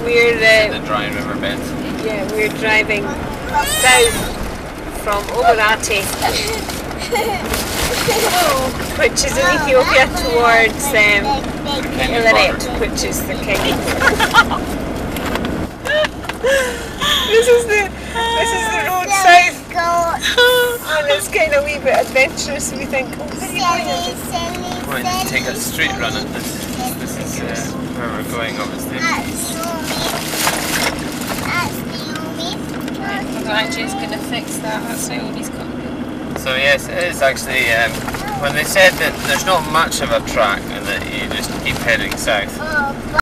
We're the dry riverbed. yeah, we're driving south from Omorate, which is in Ethiopia, towards Omorate, which is the Kenyan border. This is the road south, and it's kind of a wee bit adventurous. We think, oh, where are you going? We're going to take a straight run at this. This is where we're going, obviously. Andrew's going to fix that. That's how he's got it. So yes, it is actually. When they said that there's not much of a track and that you just keep heading south,